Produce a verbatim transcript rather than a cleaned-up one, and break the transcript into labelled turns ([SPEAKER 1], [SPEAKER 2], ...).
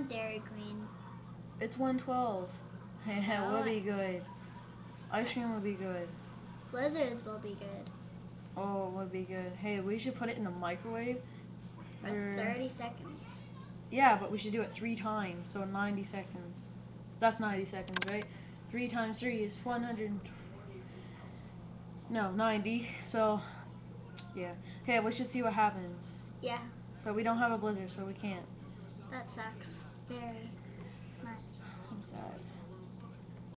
[SPEAKER 1] want Dairy Queen.
[SPEAKER 2] It's one twelve. Yeah, it would be good. Ice cream would be good.
[SPEAKER 1] Blizzards will be good.
[SPEAKER 2] Oh, it would be good. Hey, we should put it in the microwave.
[SPEAKER 1] For
[SPEAKER 2] We're...
[SPEAKER 1] thirty seconds.
[SPEAKER 2] Yeah, but we should do it three times, so ninety seconds. That's ninety seconds, right? Three times three is one hundred. No, ninety. So, yeah. Okay, we should see what happens.
[SPEAKER 1] Yeah.
[SPEAKER 2] But we don't have a blizzard, so we can't.
[SPEAKER 1] That sucks. Very much.
[SPEAKER 2] I'm sad.